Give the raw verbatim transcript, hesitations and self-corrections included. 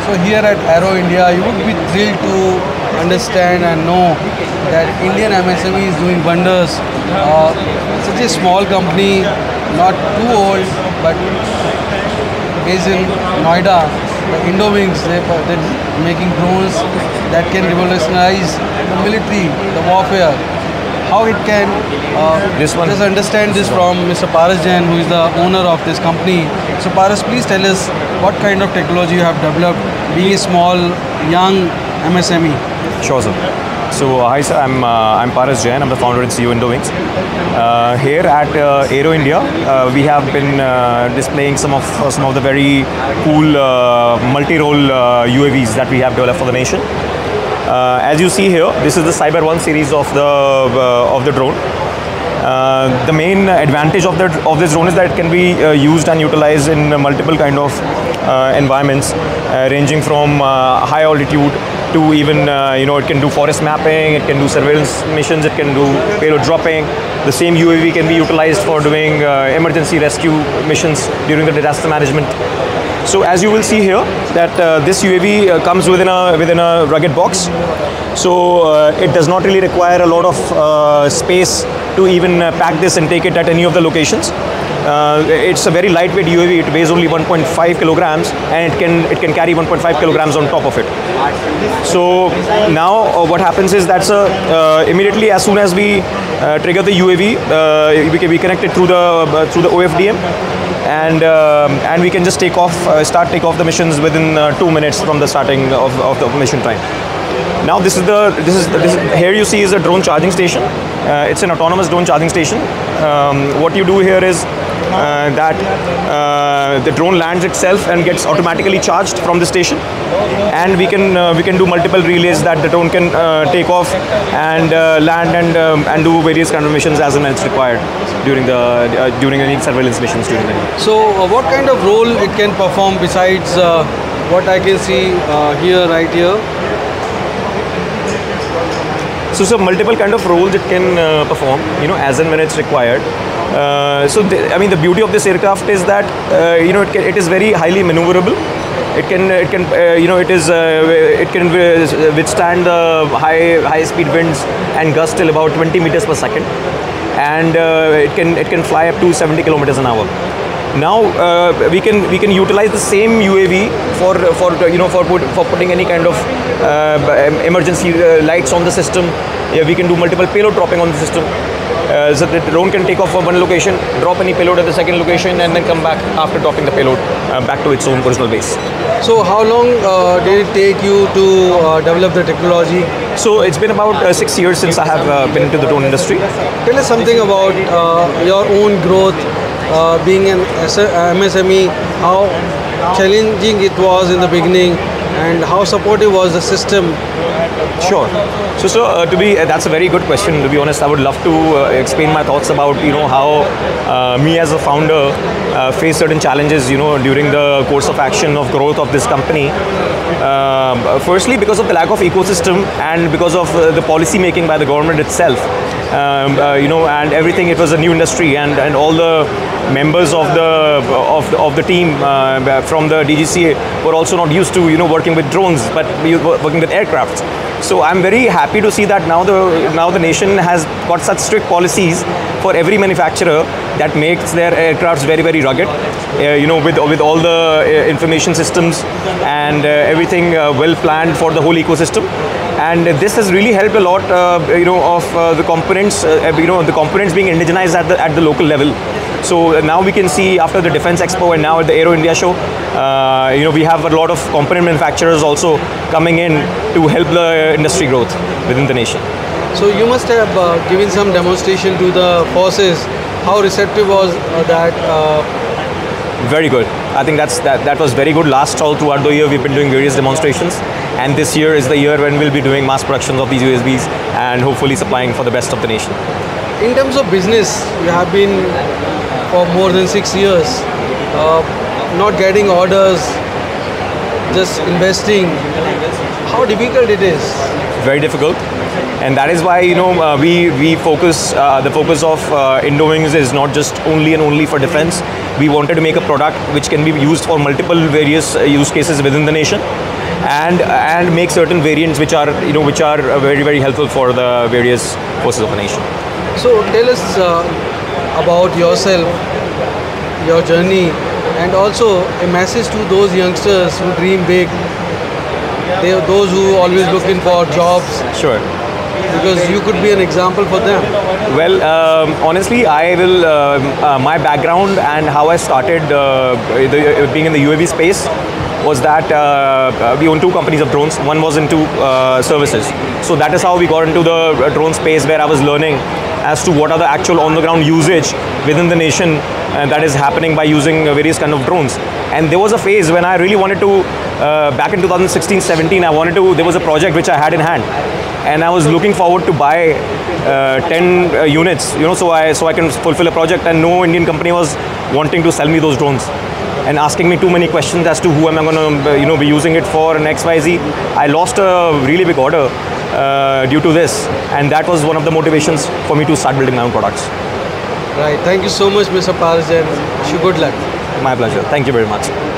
So here at Aero India, you would be thrilled to understand and know that Indian M S M E is doing wonders. Uh, such a small company, not too old, but based in Noida, the Indowings, they, they're making drones that can revolutionize the military, the warfare. How it can, uh, this one. just understand this from Mister Paras Jain, who is the owner of this company. So Paras, please tell us what kind of technology you have developed, being a small, young M S M E. Sure, sir. So, uh, hi sir, I'm, uh, I'm Paras Jain, I'm the founder and C E O in Indowings. Uh, here at uh, Aero India, uh, we have been uh, displaying some of uh, some of the very cool uh, multi-role uh, U A Vs that we have developed for the nation. Uh, as you see here, this is the Cyber one series of the uh, of the drone. Uh, the main advantage of the of this drone is that it can be uh, used and utilized in uh, multiple kind of uh, environments, uh, ranging from uh, high altitude to even uh, you know it can do forest mapping, it can do surveillance missions, it can do payload dropping. The same U A V can be utilized for doing uh, emergency rescue missions during the disaster management. So as you will see here, that uh, this U A V uh, comes within a within a rugged box. So uh, it does not really require a lot of uh, space to even uh, pack this and take it at any of the locations. Uh, it's a very lightweight U A V. It weighs only one point five kilograms, and it can it can carry one point five kilograms on top of it. So now uh, what happens is that's a uh, immediately as soon as we uh, trigger the U A V, uh, we can be connected through the uh, through the O F D M. And uh, and we can just take off, uh, start take off the missions within uh, two minutes from the starting of, of the mission time. Now this is the this is, this is here you see is a drone charging station. Uh, it's an autonomous drone charging station. Um, what you do here is uh, that uh, the drone lands itself and gets automatically charged from the station, and we can uh, we can do multiple relays that the drone can uh, take off and uh, land and um, and do various kind of missions as and when it's required during the uh, during any surveillance missions during the day. So uh, what kind of role it can perform besides uh, what I can see uh, here, right here? So, so multiple kind of roles it can uh, perform, you know, as and when it's required. Uh, so, the, I mean, the beauty of this aircraft is that, uh, you know, it, can, it is very highly maneuverable. It can, it can, uh, you know, it is, uh, it can withstand the high, high speed winds and gusts till about twenty meters per second, and uh, it can, it can fly up to seventy kilometers an hour. Now uh, we can we can utilize the same U A V for for you know for put, for putting any kind of uh, emergency uh, lights on the system. Yeah, we can do multiple payload dropping on the system. Uh, so the drone can take off from one location, drop any payload at the second location, and then come back after dropping the payload uh, back to its own original base. So how long uh, did it take you to uh, develop the technology? So it's been about uh, six years since I have uh, been into the drone industry. Tell us something about uh, your own growth. Uh, being an M S M E, how challenging it was in the beginning, and how supportive was the system? Sure. So, so uh, to be uh, that's a very good question. To be honest, I would love to uh, explain my thoughts about you know how uh, me as a founder uh, faced certain challenges you know during the course of action of growth of this company. Uh, firstly, because of the lack of ecosystem and because of uh, the policy making by the government itself. Um, uh, you know, and everything. It was a new industry, and, and all the members of the of the, of the team uh, from the D G C A were also not used to you know working with drones, but working with aircrafts. So I'm very happy to see that now the now the nation has got such strict policies for every manufacturer that makes their aircrafts very very rugged. Uh, you know, with with all the uh, information systems and uh, everything uh, well planned for the whole ecosystem. And this has really helped a lot, uh, you know, of uh, the components, uh, you know, the components being indigenized at the at the local level. So uh, now we can see after the Defense Expo and now at the Aero India show, uh, you know, we have a lot of component manufacturers also coming in to help the industry growth within the nation. So you must have uh, given some demonstration to the forces. How receptive was uh, that? Uh, Very good. I think that's that. That was very good. Last all throughout the year, we've been doing various demonstrations, and this year is the year when we'll be doing mass productions of these U S Bs and hopefully supplying for the best of the nation. In terms of business, you have been for more than six years, uh, not getting orders, just investing. How difficult it is? Very difficult, and that is why you know uh, we we focus. Uh, the focus of uh, Indowings is not just only and only for defense. We wanted to make a product which can be used for multiple various uh, use cases within the nation. and and make certain variants which are you know which are very very helpful for the various forces of the nation. So tell us uh, about yourself, your journey, and also a message to those youngsters who dream big. They are those who always looking for jobs. Sure. Because you could be an example for them. Well, um, honestly, I will. Uh, uh, my background and how I started uh, the, being in the U A V space was that uh, we own two companies of drones. One was into uh, services. So that is how we got into the drone space, where I was learning as to what are the actual on-the-ground usage within the nation uh, that is happening by using various kind of drones. And there was a phase when I really wanted to, uh, back in two thousand sixteen seventeen, I wanted to, there was a project which I had in hand. And I was looking forward to buy uh, ten uh, units, you know, so I so I can fulfill a project, and no Indian company was wanting to sell me those drones and asking me too many questions as to who am I going to, you know, be using it for and X Y Z. I lost a really big order uh, due to this, and that was one of the motivations for me to start building my own products. Right. Thank you so much, Mister Paras, and wish you good luck. My pleasure. Thank you very much.